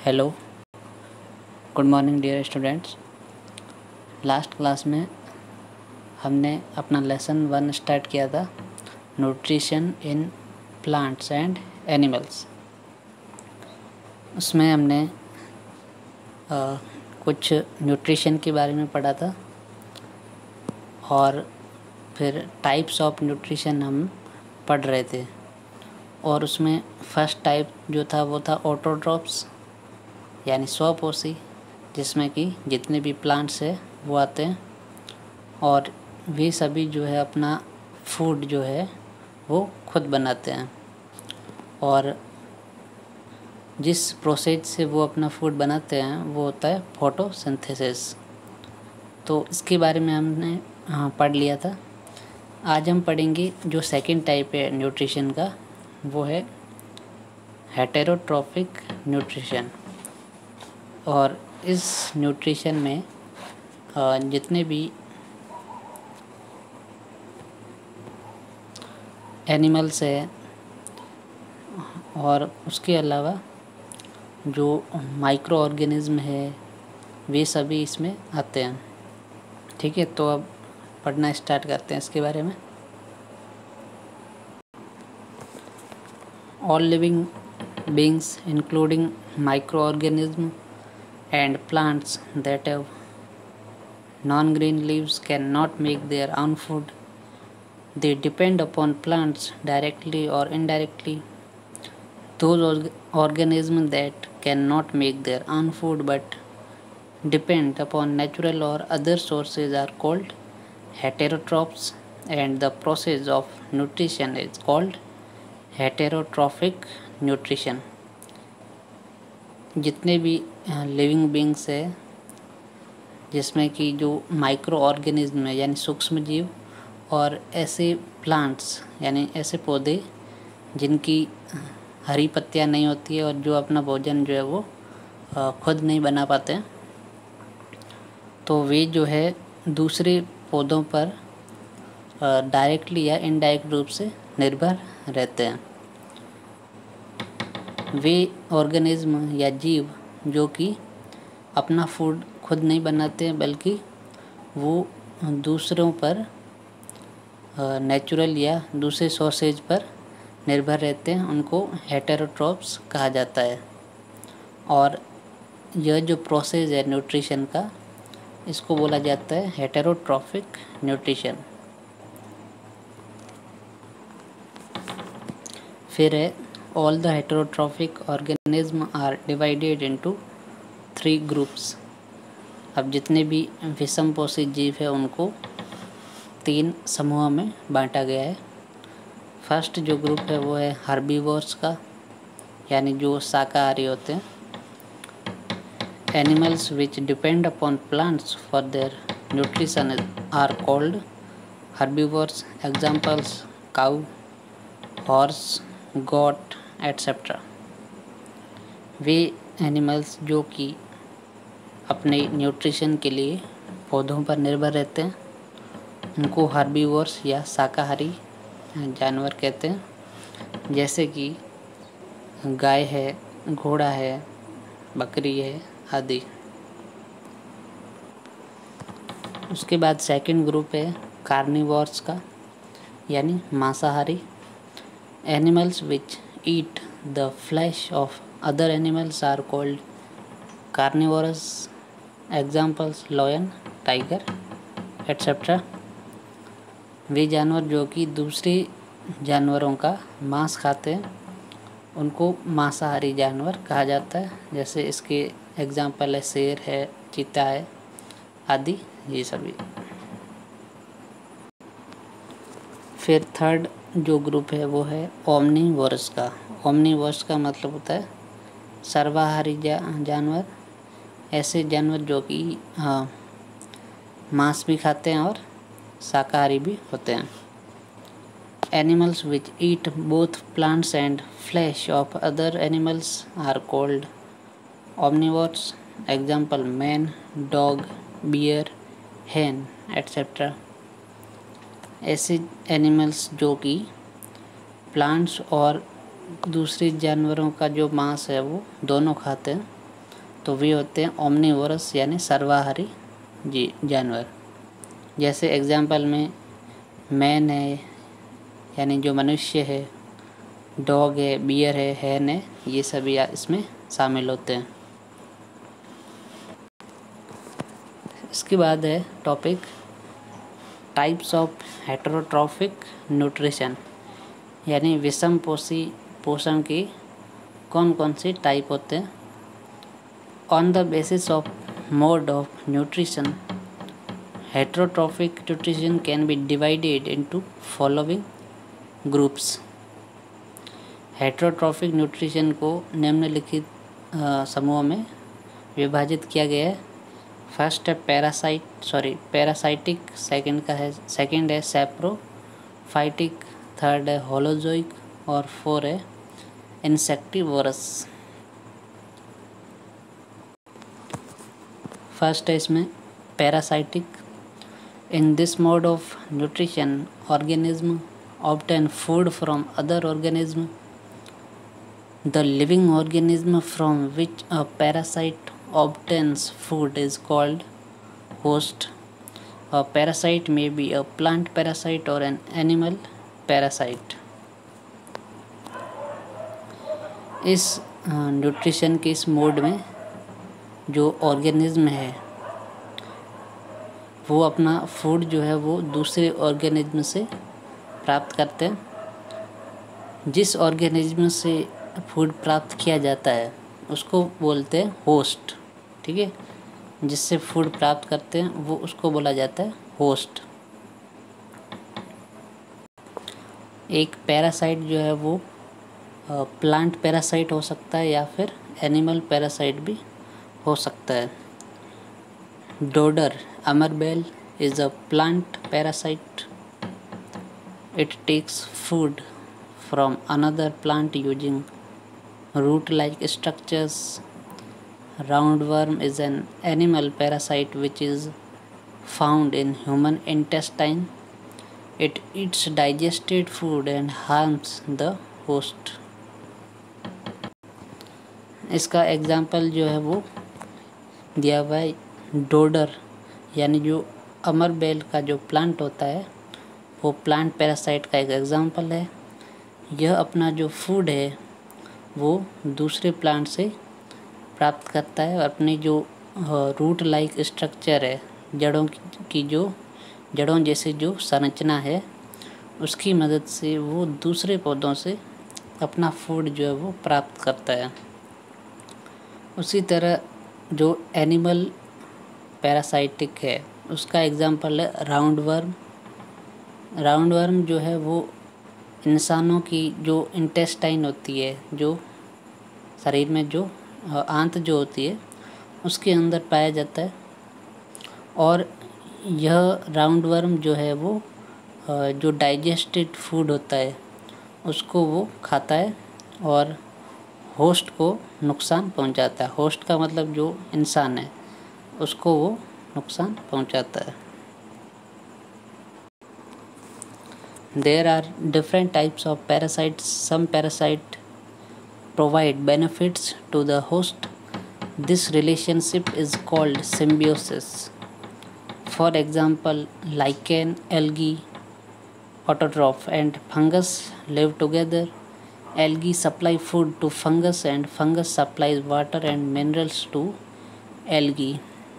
Hello, good morning dear students. Last class में हमने अपना लेसन 1 स्टार्ट किया था, nutrition in plants and animals. उसमें हमने कुछ न्यूट्रिशन के बारे में पढ़ा था और फिर टाइप्स ऑफ न्यूट्रिशन हम पढ़ रहे थे। और उसमें फर्स्ट टाइप जो था वो था ऑटोट्रॉप्स, यानी स्वपोषी, जिसमें कि जितने भी प्लांट्स है वो आते हैं और वे सभी जो है अपना फूड जो है वो खुद बनाते हैं। और जिस प्रोसेस से वो अपना फूड बनाते हैं वो होता है फोटोसिंथेसिस। तो इसके बारे में हमने पढ़ लिया था। आज हम पढ़ेंगे जो सेकंड टाइप है न्यूट्रिशन का, वो है हेटेरोट्रॉफिक न्यूट्रिशन। और इस न्यूट्रिशन में जितने भी एनिमल्स है और उसके अलावा जो माइक्रो ऑर्गेनिज्म है वे सभी इसमें आते हैं। ठीक है, तो अब पढ़ना स्टार्ट करते हैं इसके बारे में। All living beings including micro organism and plants that have non-green leaves cannot make their own food. They depend upon plants directly or indirectly. Those organisms that cannot make their own food but depend upon natural or other sources are called heterotrophs, and the process of nutrition is called heterotrophic nutrition. जितने भी living beings है जिसमें कि जो micro organism है यानी सूक्ष्म जीव, और ऐसे प्लांट्स यानी ऐसे पौधे जिनकी हरी पत्तियां नहीं होती है और जो अपना भोजन जो है वो खुद नहीं बना पाते हैं, तो वे जो है दूसरे पौधों पर डायरेक्टली या इनडायरेक्ट रूप से निर्भर रहते हैं। वे ऑर्गेनिज्म या जीव जो कि अपना फूड खुद नहीं बनाते हैं बल्कि वो दूसरों पर नेचुरल या दूसरे सोर्सेज पर निर्भर रहते हैं, उनको हेटेरोट्रॉप्स कहा जाता है। और यह जो प्रोसेस है न्यूट्रिशन का, इसको बोला जाता है हेटेरोट्रॉफिक न्यूट्रिशन। फिर है all the heterotrophic organisms are divided into 3 groups। अब जितने भी विषमपोषी जीव है उनको 3 समूहों में बांटा गया है। फर्स्ट जो ग्रुप है वो है हर्बीवोर्स का, यानी जो शाकाहारी होते हैं। Animals which depend upon plants for their nutrition are called herbivores. Examples cow, horse, goat etcetera. वे एनिमल्स जो कि अपने न्यूट्रिशन के लिए पौधों पर निर्भर रहते हैं उनको हर्बीवोर्स या शाकाहारी जानवर कहते हैं, जैसे कि गाय है, घोड़ा है, बकरी है आदि। उसके बाद सेकंड ग्रुप है कार्निवोर्स का, यानी मांसाहारी। Animals which eat the flesh of other animals are called carnivorous. Examples lion, tiger, etc. वे जानवर जो कि दूसरे जानवरों का मांस खाते हैं उनको मांसाहारी जानवर कहा जाता है। जैसे इसके एग्जाम्पल है शेर है, चीता है आदि, ये सभी। फिर थर्ड जो ग्रुप है वो है ओमनीवोरस का। ओमनीवोरस का मतलब होता है सर्वाहारी जानवर। ऐसे जानवर जो कि मांस भी खाते हैं और शाकाहारी भी होते हैं। Animals which eat both plants and flesh of other animals are called omnivorous. Example man, dog, bear, hen etcetera. ऐसे एनिमल्स जो कि प्लांट्स और दूसरे जानवरों का जो मांस है वो दोनों खाते हैं तो वे होते हैं ओमनिवोरस यानी सर्वाहारी जानवर। जैसे एग्जाम्पल में मैन है यानी जो मनुष्य है, डॉग है, बियर है, हैन है, ये सभी इसमें शामिल होते हैं। इसके बाद है topic types of heterotrophic nutrition, यानी विषम पोषी पोषण के कौन कौन से टाइप होते हैं। On the basis of mode of nutrition, heterotrophic nutrition can be divided into following groups. Heterotrophic nutrition को निम्नलिखित समूहों में विभाजित किया गया है। फर्स्ट है पैरासाइटिक, सेकंड है सैप्रोफाइटिक, थर्ड है होलोजोइक और फोर है इंसेक्टिवोरस। फर्स्ट है इसमें parasitic. In this mode of nutrition organism obtain food from other organism. The living organism from which a parasite obtains food is called host. A parasite may be a plant parasite or an animal parasite. इस nutrition के इस mode में जो organism है वो अपना food जो है वो दूसरे ऑर्गेनिज्म से प्राप्त करते हैं। जिस ऑर्गेनिज्म से फूड प्राप्त किया जाता है उसको बोलते हैं होस्ट। ठीक है, जिससे फूड प्राप्त करते हैं वो उसको बोला जाता है होस्ट। एक पैरासाइट जो है वो प्लांट पैरासाइट हो सकता है या फिर एनिमल पैरासाइट भी हो सकता है। डोडर अमरबेल is a plant parasite. It takes food from another plant using root-like structures. Roundworm is an animal parasite which is found in human intestine. It eats digested food and harms the host. इसका example जो है वो दिया हुआ है dodder, यानी जो अमरबेल का जो प्लांट होता है वो प्लांट पैरासाइट का एक एग्जाम्पल है। यह अपना जो फूड है वो दूसरे प्लांट से प्राप्त करता है और अपनी जो रूट लाइक स्ट्रक्चर है, जड़ों जैसे जो संरचना है उसकी मदद से वो दूसरे पौधों से अपना फूड जो है वो प्राप्त करता है। उसी तरह जो एनिमल पैरासाइटिक है उसका एग्जाम्पल है राउंडवर्म। राउंडवर्म जो है वो इंसानों की जो इंटेस्टाइन होती है, जो शरीर में जो आंत जो होती है उसके अंदर पाया जाता है और यह राउंडवर्म जो है वो जो डाइजेस्टेड फूड होता है उसको वो खाता है और होस्ट को नुकसान पहुंचाता है। होस्ट का मतलब जो इंसान है उसको वो नुकसान पहुंचाता है। There are different types of parasites. Some parasites provide benefits to the host. This relationship is called symbiosis. For example, lichen, algae, autotroph and fungus live together. Algae supply food to fungus and fungus supplies water and minerals to algae.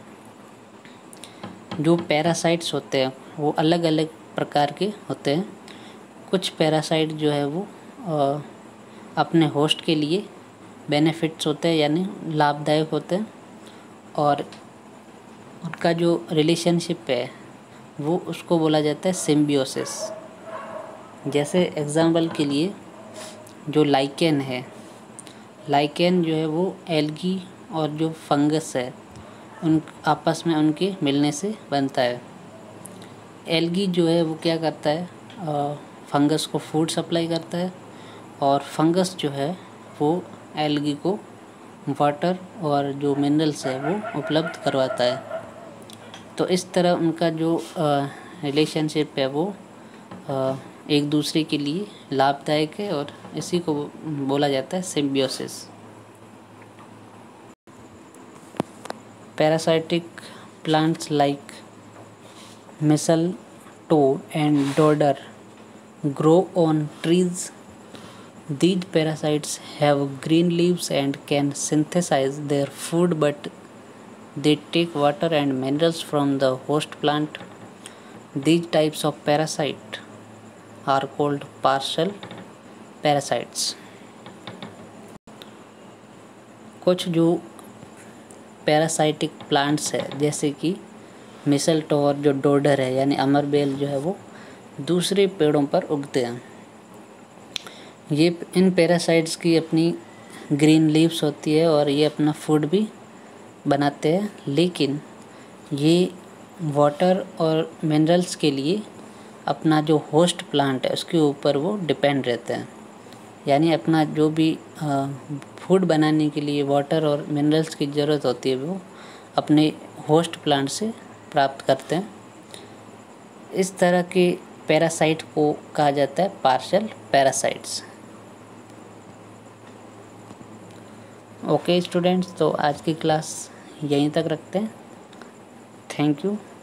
जो parasites होते हैं वो अलग अलग प्रकार के होते हैं। कुछ पैरासाइट जो है वो अपने होस्ट के लिए बेनिफिट्स होते हैं यानी लाभदायक होते हैं और उनका जो रिलेशनशिप है वो उसको बोला जाता है सिम्बियोसिस। जैसे एग्जाम्पल के लिए जो लाइकेन है, लाइकेन जो है वो एल्गी और जो फंगस है उन आपस में उनके मिलने से बनता है। एल्गी जो है वो क्या करता है, फंगस को फूड सप्लाई करता है और फंगस जो है वो एल्गी को वाटर और जो मिनरल्स है वो उपलब्ध करवाता है। तो इस तरह उनका जो रिलेशनशिप है वो एक दूसरे के लिए लाभदायक है और इसी को बोला जाता है symbiosis. parasitic plants like mistletoe and dodder grow on trees. These parasites have green leaves and can synthesize their food, but they take water and minerals from the host plant. These types of parasite are called partial parasites. कुछ जो parasitic plants है जैसे कि मिसलटो और जो dodder है यानी अमरबेल जो है वो दूसरे पेड़ों पर उगते हैं। ये इन पैरासाइट्स की अपनी ग्रीन लीव्स होती है और ये अपना फूड भी बनाते हैं, लेकिन ये वाटर और मिनरल्स के लिए अपना जो होस्ट प्लांट है उसके ऊपर वो डिपेंड रहते हैं। यानी अपना जो भी फूड बनाने के लिए वाटर और मिनरल्स की ज़रूरत होती है वो अपने होस्ट प्लांट से प्राप्त करते हैं। इस तरह के पैरासाइट को कहा जाता है पार्शियल पैरासाइट्स। ओके स्टूडेंट्स, तो आज की क्लास यहीं तक रखते हैं। Thank you.